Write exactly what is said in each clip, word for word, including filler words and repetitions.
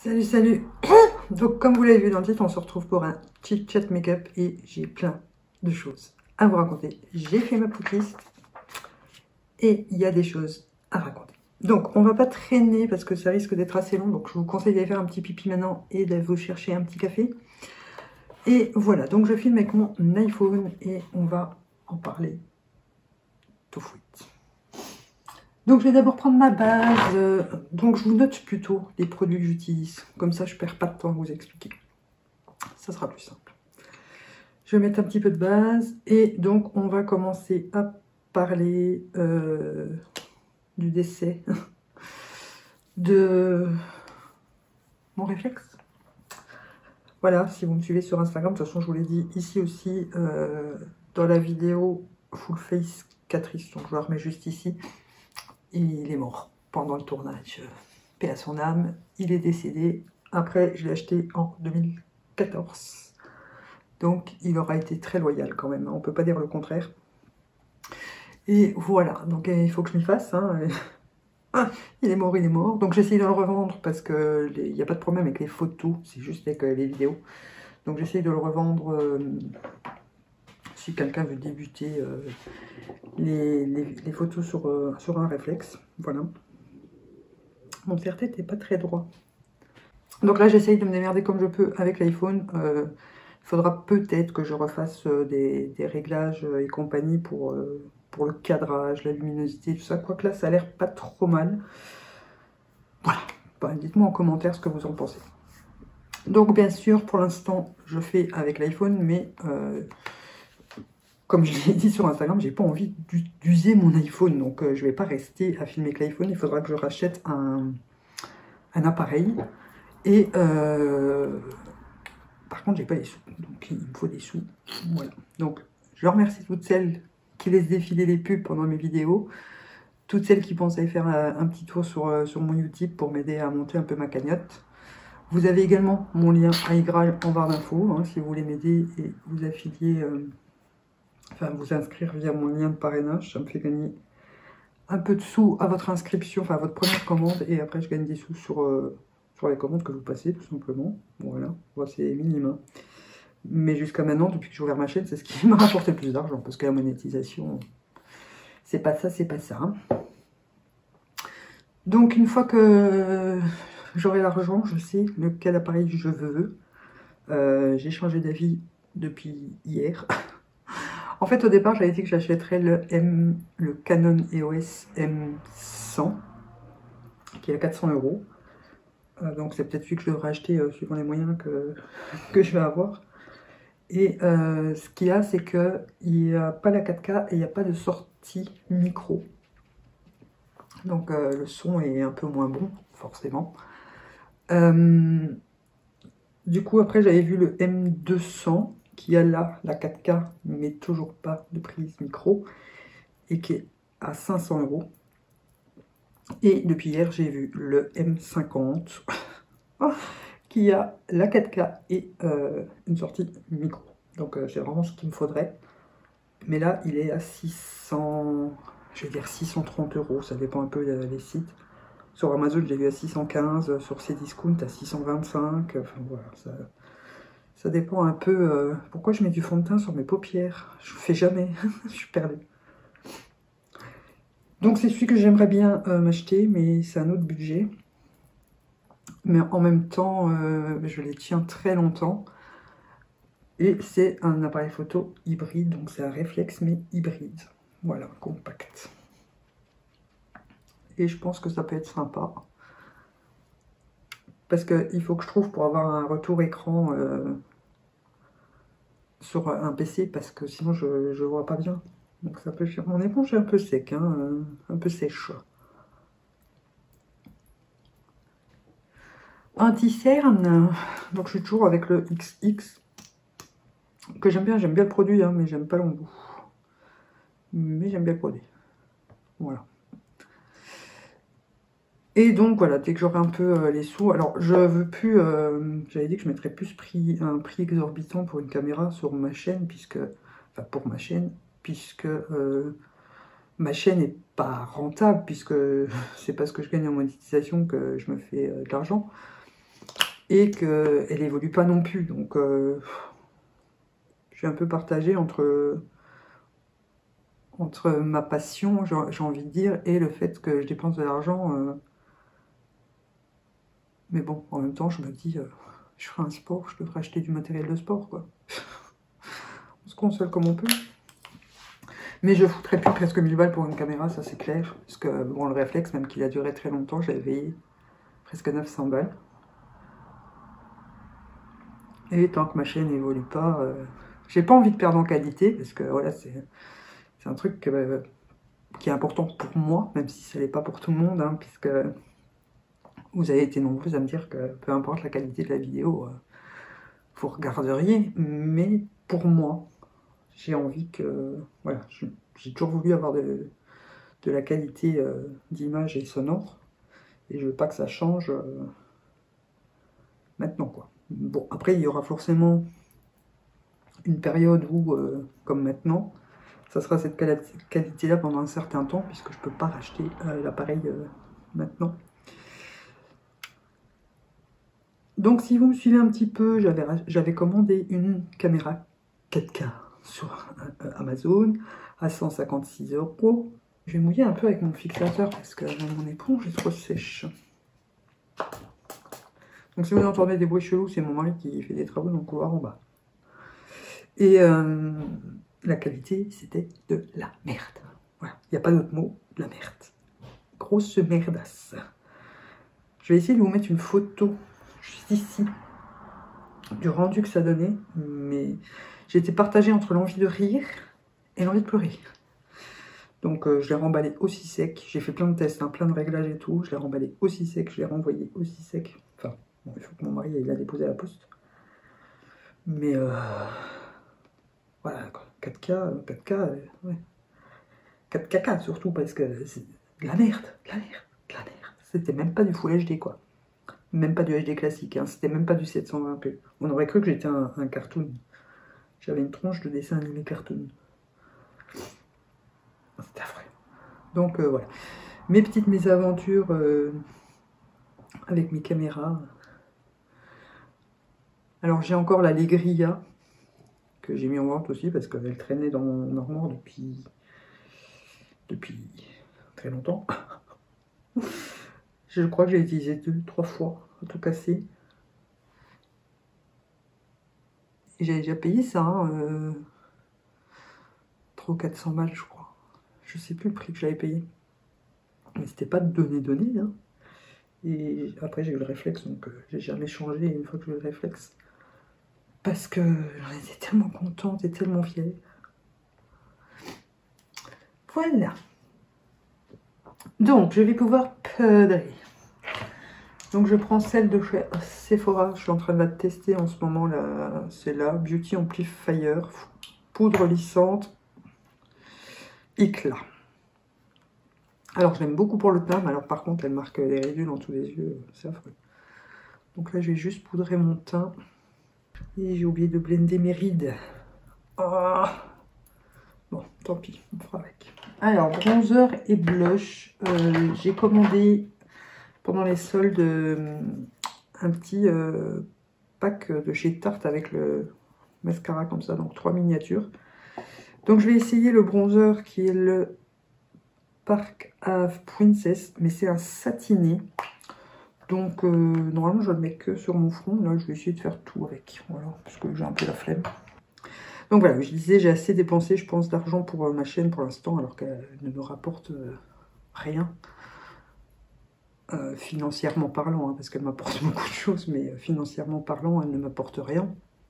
Salut, salut. Donc comme vous l'avez vu dans le titre, on se retrouve pour un chit chat make-up et j'ai plein de choses à vous raconter. J'ai fait ma playlist et il y a des choses à raconter. Donc on va pas traîner parce que ça risque d'être assez long, donc je vous conseille d'aller faire un petit pipi maintenant et d'aller vous chercher un petit café. Et voilà, donc je filme avec mon iPhone et on va en parler tout de suite. Donc je vais d'abord prendre ma base, euh, donc je vous note plutôt les produits que j'utilise, comme ça je perds pas de temps à vous expliquer, ça sera plus simple. Je vais mettre un petit peu de base et donc on va commencer à parler euh, du décès de mon réflexe. Voilà, si vous me suivez sur Instagram, de toute façon je vous l'ai dit ici aussi, euh, dans la vidéo Full Face Catrice, donc je la remets juste ici. Il est mort pendant le tournage, paix à son âme, il est décédé. Après, je l'ai acheté en deux mille quatorze. Donc, il aura été très loyal quand même, on ne peut pas dire le contraire. Et voilà, donc il faut que je m'y fasse. Hein. Il est mort, il est mort. Donc, j'essaye de le revendre parce qu'il n'y a pas de problème avec les photos, c'est juste avec les vidéos. Donc, j'essaye de le revendre euh, si quelqu'un veut débuter euh, les, les, les photos sur, euh, sur un réflexe. Voilà. Mon serre-tête n'est pas très droit. Donc là, j'essaye de me démerder comme je peux avec l'iPhone. Euh, il faudra peut-être que je refasse euh, des, des réglages euh, et compagnie pour, euh, pour le cadrage, la luminosité, tout ça. Quoique là, ça a l'air pas trop mal. Voilà. Bah, dites-moi en commentaire ce que vous en pensez. Donc bien sûr, pour l'instant, je fais avec l'iPhone, mais euh, comme je l'ai dit sur Instagram, j'ai pas envie d'user mon iPhone. Donc euh, je vais pas rester à filmer avec l'iPhone. Il faudra que je rachète un, un appareil. Et euh, par contre, j'ai pas les sous, donc il me faut des sous. Voilà. Donc, je remercie toutes celles qui laissent défiler les pubs pendant mes vidéos, toutes celles qui pensent aller faire un, un petit tour sur, sur mon Utip pour m'aider à monter un peu ma cagnotte. Vous avez également mon lien iGraal en barre d'infos, hein, si vous voulez m'aider et vous affilier, euh, enfin vous inscrire via mon lien de parrainage, ça me fait gagner un peu de sous à votre inscription, enfin à votre première commande, et après je gagne des sous sur, euh, sur les commandes que vous passez, tout simplement. Voilà, voilà c'est minime. Mais jusqu'à maintenant, depuis que j'ai ouvert ma chaîne, c'est ce qui m'a rapporté le plus d'argent, parce que la monétisation, c'est pas ça, c'est pas ça. Hein. Donc une fois que j'aurai l'argent, je sais lequel appareil je veux. Euh, j'ai changé d'avis depuis hier. En fait, au départ, j'avais dit que j'achèterais le, M, le Canon E O S M cent, qui est à quatre cents euros. Euh, donc c'est peut-être celui que je devrais acheter euh, suivant les moyens que, que je vais avoir. Et euh, ce qu'il y a, c'est qu'il n'y a pas la quatre K et il n'y a pas de sortie micro. Donc euh, le son est un peu moins bon, forcément. Euh, du coup, après, j'avais vu le M deux cents, qui a là la quatre K, mais toujours pas de prise micro, et qui est à cinq cents euros. Et depuis hier, j'ai vu le M cinquante, qui a la quatre K et euh, une sortie micro. Donc euh, c'est vraiment ce qu'il me faudrait. Mais là, il est à six cents, je vais dire six cent trente euros, ça dépend un peu des sites. Sur Amazon, j'ai vu à six cent quinze, sur Cdiscount à six cent vingt-cinq, enfin voilà, ça, ça dépend un peu. Euh, pourquoi je mets du fond de teint sur mes paupières? Je le fais jamais, je suis perdue. Donc c'est celui que j'aimerais bien euh, m'acheter, mais c'est un autre budget. Mais en même temps, euh, je les tiens très longtemps. Et c'est un appareil photo hybride, donc c'est un réflexe mais hybride. Voilà, compact. Et je pense que ça peut être sympa. Parce qu'il faut que je trouve pour avoir un retour écran euh, sur un P C, parce que sinon je ne vois pas bien. Donc ça peut faire... Mon éponge est un peu sec, hein, euh, un peu sèche. Anti-cerne, donc je suis toujours avec le X X. Que j'aime bien, j'aime bien le produit, hein, mais j'aime pas l'embout. Mais j'aime bien le produit. Voilà. Et donc voilà, dès que j'aurai un peu euh, les sous, alors je veux plus, euh, j'avais dit que je mettrais plus prix, un prix exorbitant pour une caméra sur ma chaîne, puisque, enfin pour ma chaîne, puisque euh, ma chaîne n'est pas rentable, puisque c'est parce que je gagne en monétisation que je me fais euh, de l'argent. et qu'elle évolue pas non plus. Donc, euh, je suis un peu partagée entre, entre ma passion, j'ai envie de dire, et le fait que je dépense de l'argent. Euh, mais bon, en même temps, je me dis, euh, je ferai un sport, je devrais acheter du matériel de sport, quoi. On se console comme on peut. Mais je foutrais plus presque mille balles pour une caméra, ça c'est clair. Parce que, bon, le réflexe, même qu'il a duré très longtemps, je l'avais payé presque neuf cents balles. Et tant que ma chaîne n'évolue pas, euh, j'ai pas envie de perdre en qualité, parce que voilà, c'est un truc que, euh, qui est important pour moi, même si ça l'est pas pour tout le monde, hein, puisque vous avez été nombreux à me dire que peu importe la qualité de la vidéo, euh, vous regarderiez. Mais pour moi, j'ai envie que, voilà, j'ai toujours voulu avoir de, de la qualité euh, d'image et sonore, et je veux pas que ça change euh, maintenant, quoi. Bon, après, il y aura forcément une période où, euh, comme maintenant, ça sera cette qualité-là pendant un certain temps, puisque je peux pas racheter euh, l'appareil euh, maintenant. Donc, si vous me suivez un petit peu, j'avais commandé une caméra quatre K sur euh, Amazon à cent cinquante-six euros. Je vais mouiller un peu avec mon fixateur parce que mon éponge est trop sèche. Donc si vous entendez des bruits chelous, c'est mon mari qui fait des travaux dans le couloir en bas. Et euh, la qualité, c'était de la merde. Voilà, il n'y a pas d'autre mot, de la merde. Grosse merdasse. Je vais essayer de vous mettre une photo juste ici du rendu que ça donnait, mais j'ai été partagée entre l'envie de rire et l'envie de pleurer. Donc euh, je l'ai remballé aussi sec. J'ai fait plein de tests, hein, plein de réglages et tout. Je l'ai remballé aussi sec, je l'ai renvoyé aussi sec. Enfin, bon, il faut que mon mari il l'a déposé à la poste. Mais euh, voilà, quoi. quatre K, quatre K, euh, ouais. quatre K surtout parce que c'est de la merde, de la merde, de la merde. C'était même pas du Full H D, quoi. Même pas du H D classique, hein. C'était même pas du sept cent vingt p. On aurait cru que j'étais un, un cartoon. J'avais une tronche de dessin animé cartoon. C'était affreux. Donc euh, voilà. Mes petites mésaventures euh, avec mes caméras. Alors j'ai encore la Legria que j'ai mis en vente aussi parce qu'elle traînait dans mon armoire depuis, depuis très longtemps. Je crois que j'ai utilisé deux, trois fois, à tout casser. Et j'avais déjà payé ça, hein, euh, trois ou quatre cents balles, je crois. Je sais plus le prix que j'avais payé. Mais c'était pas de donner donner, hein. Et après j'ai eu le réflexe, donc euh, j'ai jamais changé une fois que j'ai eu le réflexe. Parce que j'en étais tellement contente et tellement fière. Voilà. Donc je vais pouvoir peudrer. Donc je prends celle de chez Sephora, je suis en train de la tester en ce moment, là, c'est là, Beauty Amplifier, poudre lissante, éclat. Alors je l'aime beaucoup pour le teint, mais alors par contre elle marque les ridules dans tous les yeux, c'est affreux. Donc là je vais juste poudrer mon teint, et j'ai oublié de blender mes rides. Oh. Bon, tant pis, on fera avec. Alors, bronzer et blush, euh, j'ai commandé pendant les soldes euh, un petit euh, pack de chez Tarte avec le mascara comme ça, donc trois miniatures. Donc je vais essayer le bronzer qui est le Park Ave Princess, mais c'est un satiné. Donc euh, normalement je le mets que sur mon front, là je vais essayer de faire tout avec, voilà, parce que j'ai un peu la flemme. Donc voilà, je disais, j'ai assez dépensé, je pense, d'argent pour euh, ma chaîne pour l'instant, alors qu'elle ne me rapporte euh, rien. Euh, financièrement parlant, hein, parce qu'elle m'apporte beaucoup de choses, mais euh, financièrement parlant, elle ne m'apporte rien.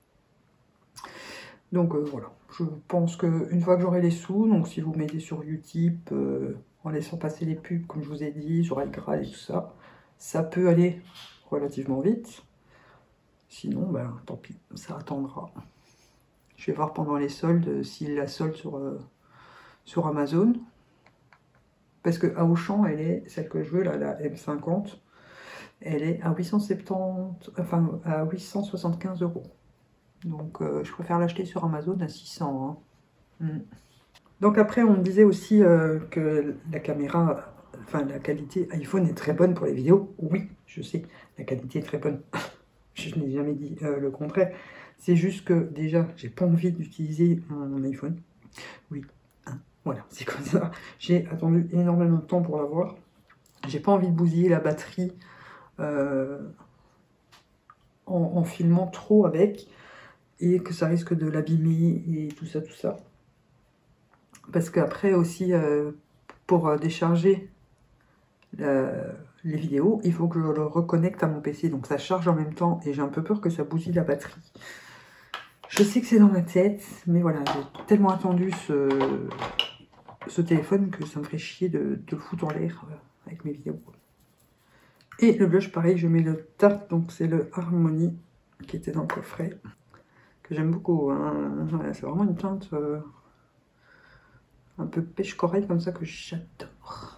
Donc euh, voilà, je pense qu'une fois que j'aurai les sous, donc si vous m'aidez sur Utip, euh, en laissant passer les pubs, comme je vous ai dit, sur iGraal et tout ça, ça peut aller relativement vite. Sinon, ben, tant pis, ça attendra. Je vais voir pendant les soldes s'il la solde sur, euh, sur Amazon. Parce que à Auchan, elle est, celle que je veux, là, la M cinquante, elle est à huit cent soixante-quinze, enfin à huit cent soixante-quinze euros. Donc euh, je préfère l'acheter sur Amazon à six cents. Hein. Mm. Donc après, on me disait aussi euh, que la caméra, enfin la qualité iPhone est très bonne pour les vidéos. Oui, je sais, la qualité est très bonne je n'ai jamais dit euh, le contraire. C'est juste que déjà, j'ai pas envie d'utiliser mon iPhone. Oui, hein, voilà, c'est comme ça. J'ai attendu énormément de temps pour l'avoir. J'ai pas envie de bousiller la batterie euh, en, en filmant trop avec, et que ça risque de l'abîmer et tout ça, tout ça. Parce qu'après aussi, euh, pour euh, décharger la, les vidéos, il faut que je le reconnecte à mon P C. Donc ça charge en même temps et j'ai un peu peur que ça bousille la batterie. Je sais que c'est dans ma tête, mais voilà, j'ai tellement attendu ce, ce téléphone que ça me ferait chier de, de le foutre en l'air euh, avec mes vidéos. Et le blush, pareil, je mets le Tarte, donc c'est le Harmony qui était dans le coffret, que j'aime beaucoup. Hein. Voilà, c'est vraiment une teinte euh, un peu pêche corail comme ça que j'adore.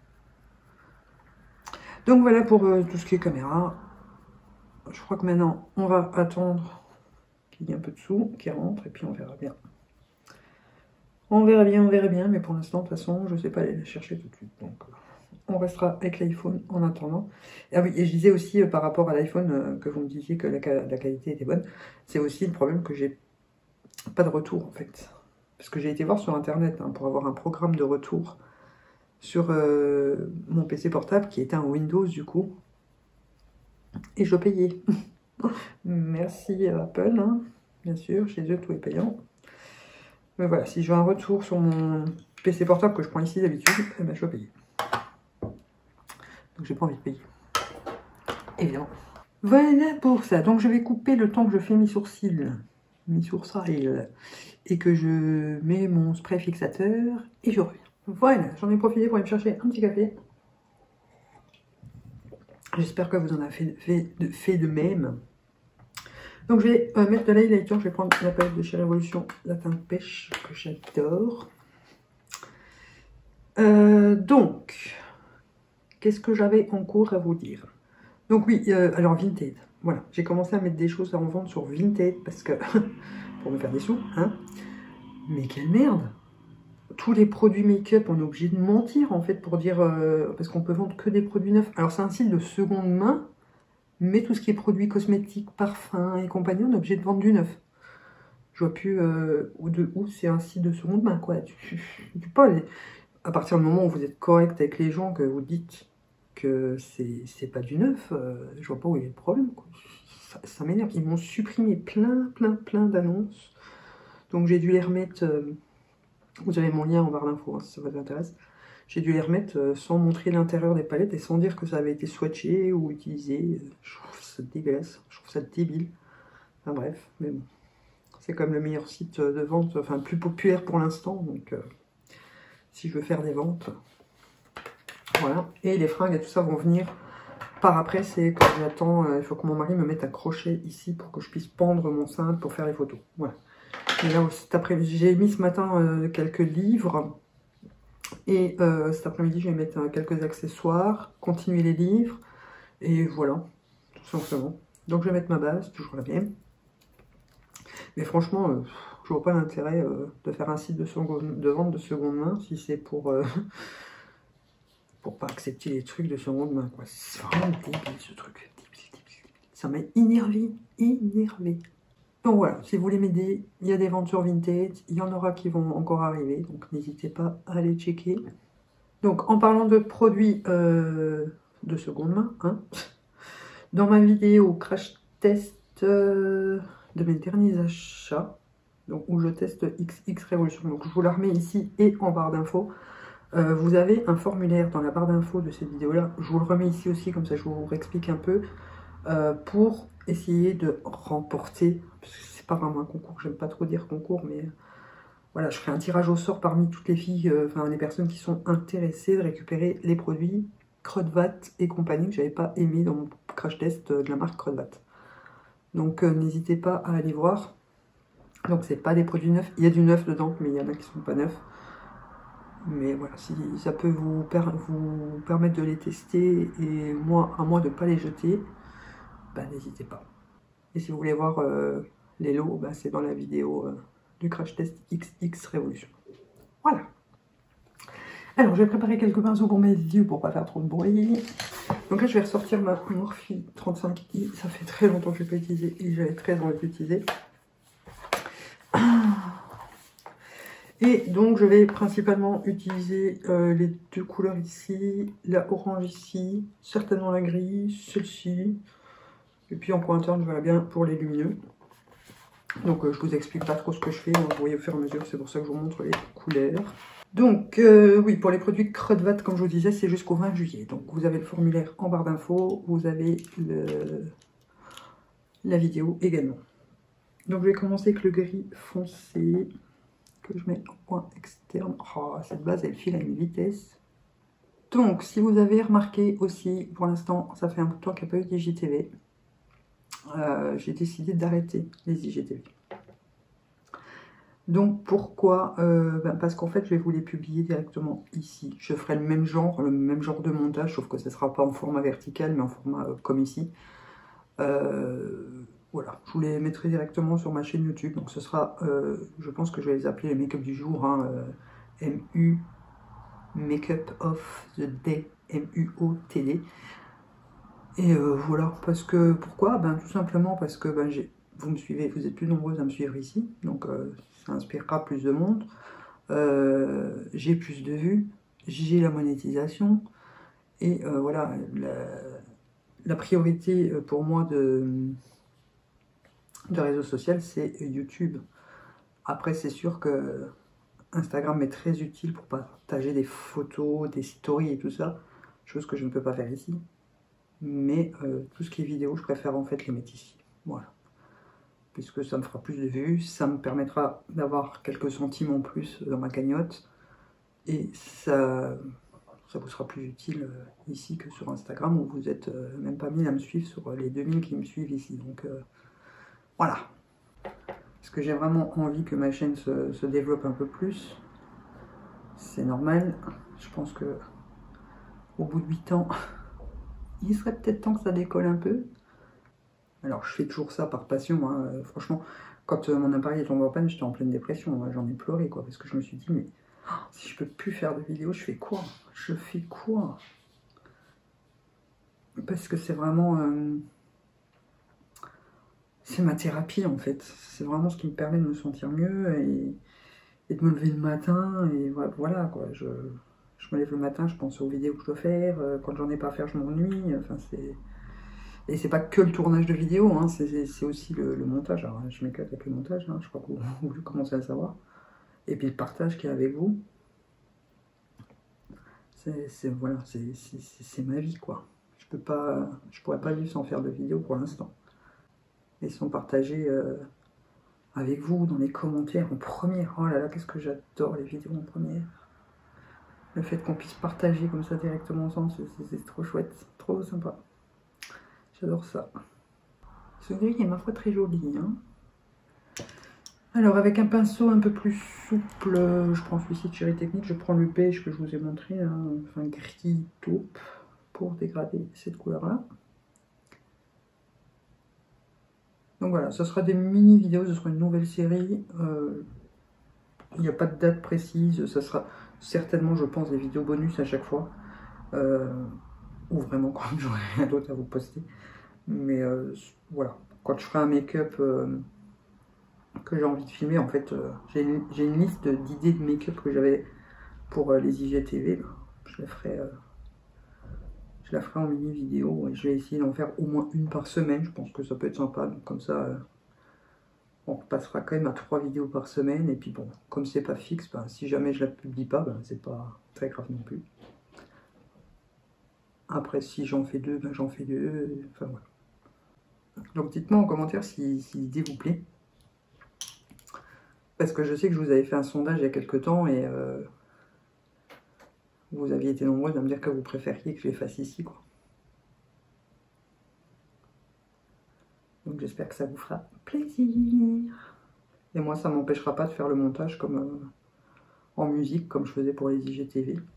Donc voilà pour euh, tout ce qui est caméra. Je crois que maintenant, on va attendre qu'il y ait un peu de sous qui rentre et puis on verra bien. On verra bien, on verra bien, mais pour l'instant, de toute façon, je ne sais pas aller la chercher tout de suite. Donc, on restera avec l'iPhone en attendant. Ah oui, et je disais aussi euh, par rapport à l'iPhone, euh, que vous me disiez que la, la qualité était bonne, c'est aussi le problème que j'ai pas de retour en fait. Parce que j'ai été voir sur internet hein, pour avoir un programme de retour sur euh, mon P C portable qui était un Windows du coup. Et je payais. Merci à Apple, hein, bien sûr, chez eux tout est payant. Mais voilà, si je veux un retour sur mon P C portable que je prends ici d'habitude, eh ben, je dois payer. Donc j'ai pas envie de payer. Évidemment. Voilà pour ça. Donc je vais couper le temps que je fais mes sourcils. Mes sourcils. Et que je mets mon spray fixateur. Et je reviens. Voilà, j'en ai profité pour aller me chercher un petit café. J'espère que vous en avez fait, fait, de, fait de même. Donc je vais euh, mettre de l'highlighter. Je vais prendre la palette de chez Révolution, la teinte pêche, que j'adore. Euh, donc, qu'est-ce que j'avais en cours à vous dire? Donc oui, euh, alors Vinted. Voilà, j'ai commencé à mettre des choses à en vendre sur Vinted parce que pour me faire des sous, hein. Mais quelle merde! Tous les produits make-up, on est obligé de mentir en fait pour dire euh, parce qu'on peut vendre que des produits neufs. Alors c'est un site de seconde main, mais tout ce qui est produits cosmétiques, parfums et compagnie, on est obligé de vendre du neuf. Je vois plus euh, où de où c'est un site de seconde main quoi. Tu, tu, tu pas les... À partir du moment où vous êtes correct avec les gens, que vous dites que c'est pas du neuf, euh, je vois pas où il y a le problème. Quoi. Ça, ça m'énerve. Ils m'ont supprimé plein, plein, plein d'annonces. Donc j'ai dû les remettre. Euh, vous avez mon lien en barre d'infos hein, si ça vous intéresse. J'ai dû les remettre euh, sans montrer l'intérieur des palettes et sans dire que ça avait été swatché ou utilisé. Je trouve ça dégueulasse. Je trouve ça débile. Enfin bref, mais bon. C'est comme le meilleur site de vente, enfin le plus populaire pour l'instant. Donc euh, si je veux faire des ventes. Voilà. Et les fringues et tout ça vont venir par après. C'est que j'attends, euh, il faut que mon mari me mette un crochet ici pour que je puisse pendre mon cintre pour faire les photos. Voilà. Et là, cet après-midi, j'ai mis ce matin euh, quelques livres. Et euh, cet après-midi, je vais mettre euh, quelques accessoires, continuer les livres. Et voilà, tout simplement. Donc je vais mettre ma base, toujours la même. Mais franchement, euh, je vois pas l'intérêt euh, de faire un site de, seconde, de vente de seconde main si c'est pour... Euh, pour pas accepter les trucs de seconde main, quoi. C'est vraiment débile, ce truc. Débile, débile. Ça m'a énervé, énervé. Donc voilà, si vous voulez m'aider, il y a des ventes sur Vinted, il y en aura qui vont encore arriver, donc n'hésitez pas à aller checker. Donc en parlant de produits euh, de seconde main, hein, dans ma vidéo crash test euh, de mes derniers achats, donc où je teste X X Révolution, donc je vous la remets ici et en barre d'infos. Euh, vous avez un formulaire dans la barre d'infos de cette vidéo-là. Je vous le remets ici aussi, comme ça je vous réexplique un peu. Euh, pour essayer de remporter, parce que c'est pas vraiment un concours, j'aime pas trop dire concours, mais euh, voilà, je ferai un tirage au sort parmi toutes les filles, euh, enfin les personnes qui sont intéressées de récupérer les produits Crudvat et compagnie que j'avais pas aimé dans mon crash test euh, de la marque Crudvat. Donc euh, n'hésitez pas à aller voir. Donc c'est pas des produits neufs, il y a du neuf dedans, mais il y en a qui sont pas neufs. Mais voilà, si ça peut vous, per vous permettre de les tester et moi, à moi de ne pas les jeter, bah, n'hésitez pas. Et si vous voulez voir euh, les lots, bah, c'est dans la vidéo euh, du crash test X X Révolution. Voilà. Alors, je vais préparer quelques pinceaux pour mes yeux pour pas faire trop de bruit. Donc là, je vais ressortir ma Morphe trente-cinq i. Ça fait très longtemps que je ne l'ai pas utilisé et j'avais très envie d'utiliser. Et donc, je vais principalement utiliser euh, les deux couleurs ici, la orange ici, certainement la grise, celle-ci. Et puis en pointeur, je verrai bien pour les lumineux. Donc, euh, je vous explique pas trop ce que je fais, vous voyez au fur et à mesure, c'est pour ça que je vous montre les couleurs. Donc, euh, oui, pour les produits Crudvat, comme je vous disais, c'est jusqu'au vingt juillet. Donc, vous avez le formulaire en barre d'infos, vous avez le... la vidéo également. Donc, je vais commencer avec le gris foncé, que je mets en point externe. Oh, cette base, elle file à une vitesse. Donc, si vous avez remarqué aussi, pour l'instant, ça fait un bout de temps qu'il n'y a pas eu d'I G T V. Euh, j'ai décidé d'arrêter les I G T V. Donc pourquoi euh, ben parce qu'en fait je vais vous les publier directement ici. Je ferai le même genre, le même genre de montage, sauf que ce ne sera pas en format vertical, mais en format euh, comme ici. Euh, voilà, je vous les mettrai directement sur ma chaîne YouTube. Donc ce sera, euh, je pense que je vais les appeler les make-up du jour, hein, euh, M U Make-up of the Day, M U O T D. Et euh, voilà, parce que, pourquoi? Ben tout simplement parce que ben, j'ai... Vous me suivez, vous êtes plus nombreuses à me suivre ici, donc euh, ça inspirera plus de monde. Euh, j'ai plus de vues, j'ai la monétisation, et euh, voilà, la, la priorité pour moi de, de réseau social, c'est YouTube. Après, c'est sûr que Instagram est très utile pour partager des photos, des stories et tout ça, chose que je ne peux pas faire ici. Mais euh, tout ce qui est vidéo, je préfère en fait les mettre ici. Voilà. Puisque ça me fera plus de vues, ça me permettra d'avoir quelques centimes en plus dans ma cagnotte, et ça, ça vous sera plus utile ici que sur Instagram, où vous êtes même pas mille à me suivre sur les deux mille qui me suivent ici. Donc euh, voilà. Parce que j'ai vraiment envie que ma chaîne se, se développe un peu plus. C'est normal. Je pense que au bout de huit ans, il serait peut-être temps que ça décolle un peu. Alors, je fais toujours ça par passion, hein. Franchement, quand mon appareil est tombé en panne, j'étais en pleine dépression, j'en ai pleuré, quoi, parce que je me suis dit, mais oh, si je peux plus faire de vidéos, je fais quoi? Je fais quoi? Parce que c'est vraiment... Euh, c'est ma thérapie, en fait. C'est vraiment ce qui me permet de me sentir mieux et, et de me lever le matin, et voilà, quoi. Je, je me lève le matin, je pense aux vidéos que je dois faire, quand j'en ai pas à faire, je m'ennuie, enfin, c'est... Et c'est pas que le tournage de vidéos, hein, c'est aussi le, le montage. Alors, je m'éclate avec le montage, hein, je crois que vous, vous commencez à le savoir. Et puis le partage qu'il y a avec vous. C'est voilà, c'est ma vie, quoi. Je peux pas, je pourrais pas vivre sans faire de vidéos pour l'instant. Et sans partager euh, avec vous dans les commentaires en première. Oh là là, qu'est-ce que j'adore les vidéos en première. Le fait qu'on puisse partager comme ça directement ensemble, c'est trop chouette, trop sympa. J'adore ça. Ce gris est ma foi très joli. Hein. Alors avec un pinceau un peu plus souple, je prends celui-ci de Cherry Technique, je prends le beige que je vous ai montré, hein, enfin gris taupe, pour dégrader cette couleur-là. Donc voilà, ce sera des mini vidéos, ce sera une nouvelle série. Euh, il n'y a pas de date précise, ça sera certainement, je pense, des vidéos bonus à chaque fois. Euh, ou vraiment quand j'aurai rien d'autre à vous poster. Mais euh, voilà, quand je ferai un make-up euh, que j'ai envie de filmer, en fait, euh, j'ai une, une liste d'idées de make-up que j'avais pour euh, les I G T V. Je la ferai, euh, je la ferai en mini vidéo et je vais essayer d'en faire au moins une par semaine. Je pense que ça peut être sympa. Donc comme ça, euh, on passera quand même à trois vidéos par semaine. Et puis bon, comme c'est pas fixe, ben, si jamais je la publie pas, ben, c'est pas très grave non plus. Après, si j'en fais deux, ben, j'en fais deux. Enfin voilà. Donc dites-moi en commentaire si, si l'idée vous plaît. Parce que je sais que je vous avais fait un sondage il y a quelques temps et euh, vous aviez été nombreux à me dire que vous préfériez que je les fasse ici, quoi. Donc j'espère que ça vous fera plaisir. Et moi, ça ne m'empêchera pas de faire le montage comme euh, en musique, comme je faisais pour les I G T V.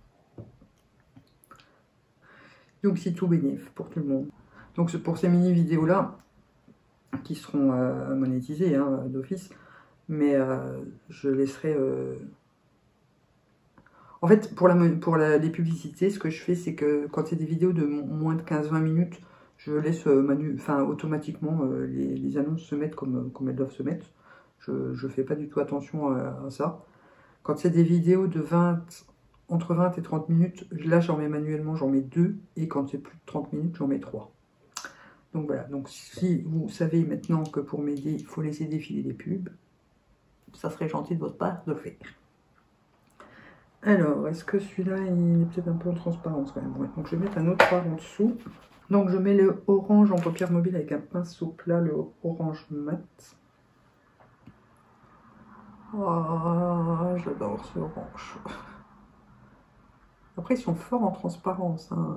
Donc c'est tout bénéf pour tout le monde. Donc pour ces mini vidéos là, qui seront euh, monétisées hein, d'office, mais euh, je laisserai... Euh... En fait, pour, la, pour la, les publicités, ce que je fais, c'est que quand c'est des vidéos de moins de quinze vingt minutes, je laisse euh, manu, enfin, automatiquement euh, les, les annonces se mettre comme, comme elles doivent se mettre. Je ne fais pas du tout attention à, à ça. Quand c'est des vidéos de vingt, entre vingt et trente minutes, là j'en mets manuellement, j'en mets deux. Et quand c'est plus de trente minutes, j'en mets trois. Donc voilà, donc si vous savez maintenant que pour m'aider, il faut laisser défiler les pubs, ça serait gentil de votre part de le faire. Alors, est-ce que celui-là, il est peut-être un peu en transparence quand même? Ouais. Donc je vais mettre un autre fard en dessous. Donc je mets le orange en paupière mobile avec un pinceau plat, le orange mat. Oh, j'adore ce orange. Après, ils sont forts en transparence. Hein.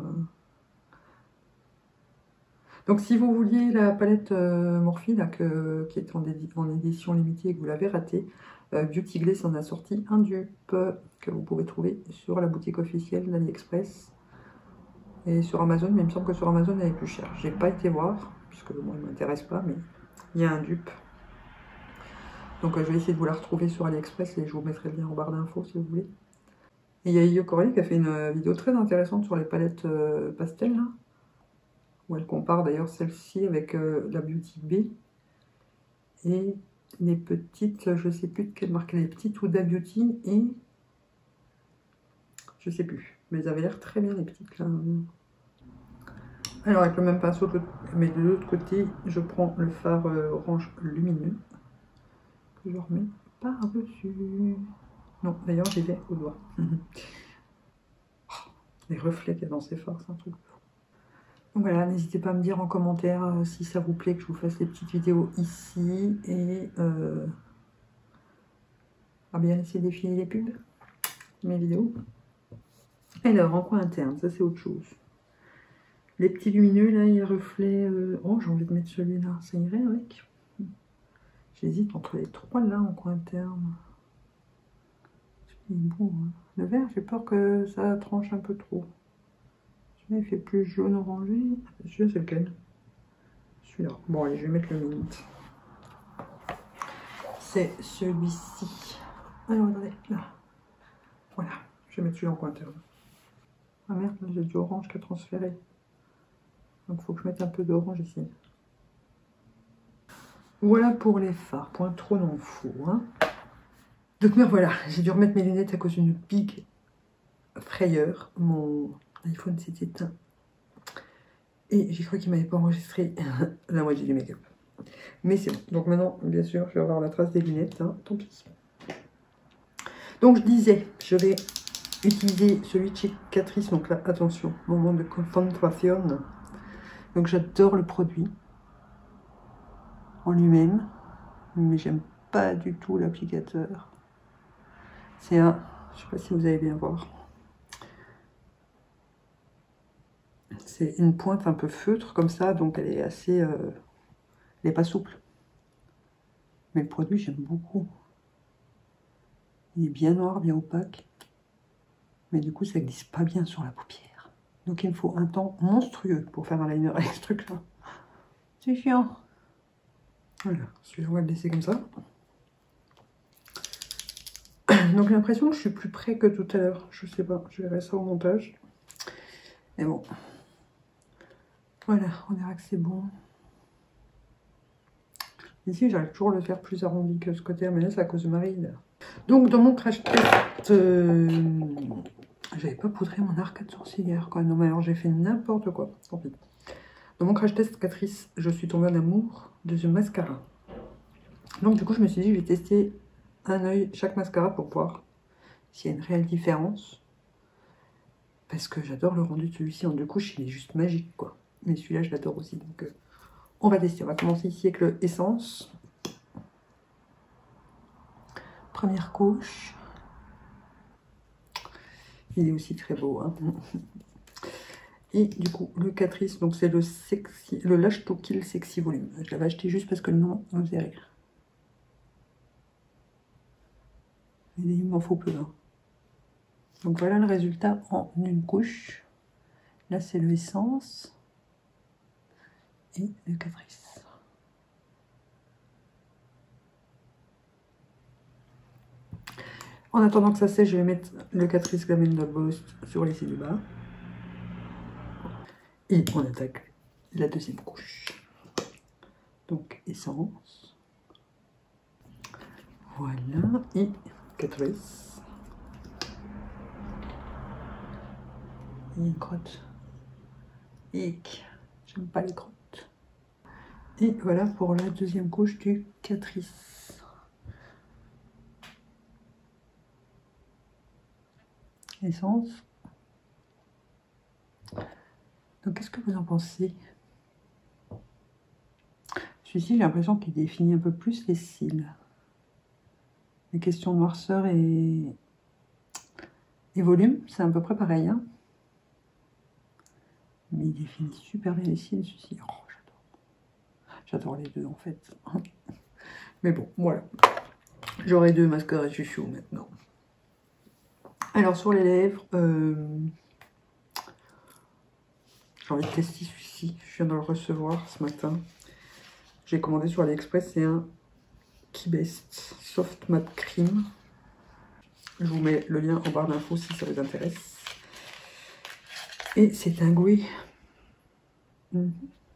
Donc si vous vouliez la palette euh, Morphe là, que, qui est en, en édition limitée et que vous l'avez ratée, euh, Beauty Glaze en a sorti un dupe que vous pouvez trouver sur la boutique officielle d'AliExpress et sur Amazon, mais il me semble que sur Amazon elle est plus chère. J'ai pas été voir, puisque bon, il ne m'intéresse pas, mais il y a un dupe. Donc euh, je vais essayer de vous la retrouver sur AliExpress et je vous mettrai le lien en barre d'infos si vous voulez. Et il y a Io Coralie qui a fait une euh, vidéo très intéressante sur les palettes euh, pastel là, où elle compare d'ailleurs celle-ci avec euh, la Beauty B et les petites, je sais plus de quelle marque, les petites Huda Beauty et je sais plus, mais elles avaient l'air très bien les petites là. Alors avec le même pinceau, mais de l'autre côté, je prends le fard euh, orange lumineux que je remets par-dessus. Non, d'ailleurs j'y vais au doigt. Les reflets qu'il y a dans ces fards, c'est un truc. Donc voilà, n'hésitez pas à me dire en commentaire euh, si ça vous plaît que je vous fasse les petites vidéos ici et euh, à bien laisser défiler les pubs, mes vidéos. Alors, en coin interne, ça c'est autre chose. Les petits lumineux, là, il y a reflet... Euh... Oh, j'ai envie de mettre celui-là, ça irait avec. J'hésite entre les trois là en coin interne. Bon, hein. Le vert, j'ai peur que ça tranche un peu trop. Celui-là, il fait plus jaune orangé. Celui-là, c'est lequel? Celui-là. Bon, allez, je vais mettre le mint. C'est celui-ci. Alors, attendez, là. Voilà, je vais mettre celui-là en coin interne. Ah merde, j'ai du orange qui a transféré. Donc, il faut que je mette un peu d'orange ici. Voilà pour les fards. Point trop non faux, hein. Donc, mais voilà, j'ai dû remettre mes lunettes à cause d'une big frayeur. Mon iPhone s'est éteint. Et j'ai cru qu'il m'avait pas enregistré la moitié du make-up. Mais c'est bon. Donc maintenant, bien sûr, je vais avoir la trace des lunettes. Hein. Tant pis. Donc je disais, je vais utiliser celui de chez Catrice. Donc là, attention, moment de concentration. Donc j'adore le produit en lui-même. Mais j'aime pas du tout l'applicateur. C'est un... Je sais pas si vous allez bien voir. C'est une pointe un peu feutre comme ça. Donc elle est assez... Euh... Elle n'est pas souple. Mais le produit, j'aime beaucoup. Il est bien noir, bien opaque. Mais du coup, ça glisse pas bien sur la paupière. Donc il me faut un temps monstrueux pour faire un liner avec ce truc-là. C'est chiant. Voilà, celui-là, on va le laisser comme ça. Donc j'ai l'impression que je suis plus près que tout à l'heure. Je sais pas, je verrai ça au montage. Mais bon. Voilà, on verra que c'est bon. Ici, j'arrive toujours à le faire plus arrondi que ce côté, mais là, c'est à cause de Marie. Là. Donc, dans mon crash test, euh, j'avais pas poudré mon arcade sourcilière, quoi. Non, mais alors, j'ai fait n'importe quoi. Tant pis. Dans mon crash test Catrice, je suis tombée en amour de ce mascara. Donc, du coup, je me suis dit, je vais tester un œil chaque mascara pour voir s'il y a une réelle différence. Parce que j'adore le rendu de celui-ci en deux couches, il est juste magique, quoi. Mais celui-là, je l'adore aussi, donc... Euh, on va tester, on va commencer ici avec le Essence. Première couche. Il est aussi très beau. Hein. Et du coup, le Catrice, donc c'est le sexy, le Lash to Kill Sexy Volume. Je l'avais acheté juste parce que le nom me faisait rire. Et il m'en faut peu. Hein. Donc voilà le résultat en une couche. Là, c'est le Essence. Et le Catrice. En attendant que ça sèche, je vais mettre le Catrice Glam and Boost sur les cils du bas. Et on attaque la deuxième couche. Donc essence. Voilà. Et Catrice. Et une crotte. Et j'aime pas les crottes. Et voilà pour la deuxième couche du Catrice. Essence. Donc qu'est-ce que vous en pensez? Celui-ci, j'ai l'impression qu'il définit un peu plus les cils. Les questions noirceur et, et volume, c'est à peu près pareil. Hein, mais il définit super bien les cils, celui-ci. Oh, j'adore. J'adore les deux, en fait. Mais bon, voilà. J'aurai deux mascaras chouchou maintenant. Alors, sur les lèvres, euh, j'ai envie de tester celui-ci. Je viens de le recevoir ce matin. J'ai commandé sur AliExpress, c'est un Key-Best Soft Matte Cream. Je vous mets le lien en barre d'infos si ça vous intéresse. Et c'est un gouet. Mmh.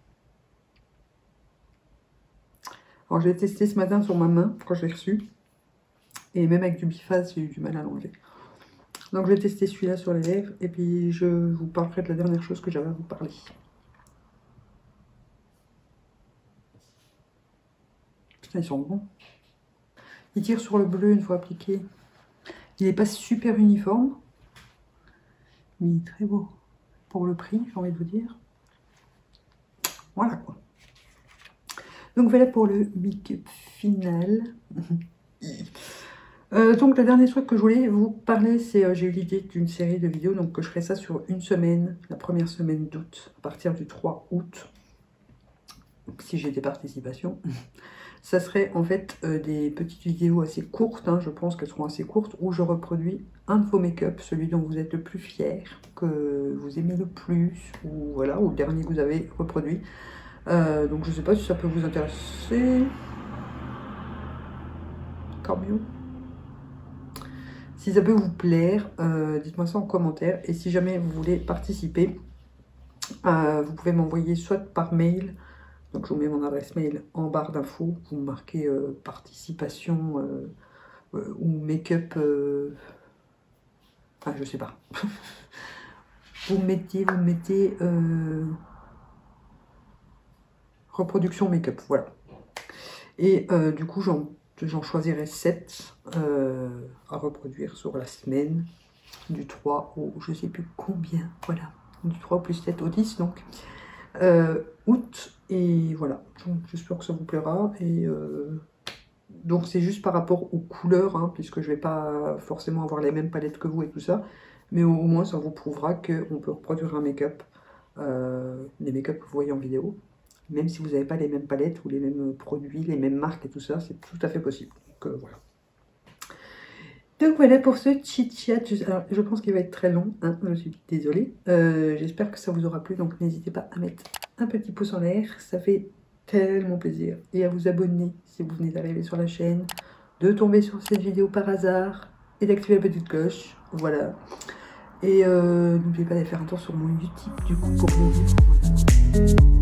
Alors je l'ai testé ce matin sur ma main quand je l'ai reçu. Et même avec du biphase, j'ai eu du mal à l'enlever. Donc je vais tester celui-là sur les lèvres. Et puis je vous parlerai de la dernière chose que j'avais à vous parler. Putain, ils sont bons. Il tire sur le bleu une fois appliqué. Il n'est pas super uniforme. Mais il est très beau. Pour le prix, j'ai envie de vous dire. Voilà quoi. Donc voilà pour le make-up final. euh, donc le dernier truc que je voulais vous parler, c'est euh, j'ai eu l'idée d'une série de vidéos. Donc que je ferai ça sur une semaine, la première semaine d'août, à partir du trois août. Donc, si j'ai des participations. Ça serait en fait euh, des petites vidéos assez courtes, hein, je pense qu'elles seront assez courtes, où je reproduis un de vos make-up, celui dont vous êtes le plus fier, que vous aimez le plus, ou voilà, ou le dernier que vous avez reproduit. Euh, donc je sais pas si ça peut vous intéresser. Carbio. Si ça peut vous plaire, euh, dites-moi ça en commentaire. Et si jamais vous voulez participer, euh, vous pouvez m'envoyer soit par mail. Donc je vous mets mon adresse mail en barre d'infos, vous marquez euh, participation euh, euh, ou make-up, euh... enfin je sais pas. vous mettez, vous mettez euh... reproduction make-up, voilà. Et euh, du coup j'en j'en choisirai sept euh, à reproduire sur la semaine du trois au je sais plus combien, voilà, du trois plus sept au dix donc. Euh, août et voilà, j'espère que ça vous plaira et euh, donc c'est juste par rapport aux couleurs hein, puisque je vais pas forcément avoir les mêmes palettes que vous et tout ça, mais au, au moins ça vous prouvera qu'on peut reproduire un make-up, euh, les make-up que vous voyez en vidéo, même si vous n'avez pas les mêmes palettes ou les mêmes produits, les mêmes marques et tout ça, c'est tout à fait possible. Donc euh, voilà. Donc voilà pour ce chit-chat. Alors je pense qu'il va être très long, hein, je suis désolée. Euh, J'espère que ça vous aura plu, donc n'hésitez pas à mettre un petit pouce en l'air, ça fait tellement plaisir. Et à vous abonner si vous venez d'arriver sur la chaîne, de tomber sur cette vidéo par hasard et d'activer la petite cloche, voilà. Et euh, n'oubliez pas d'aller faire un tour sur mon Utip du coup pour me dire. Voilà.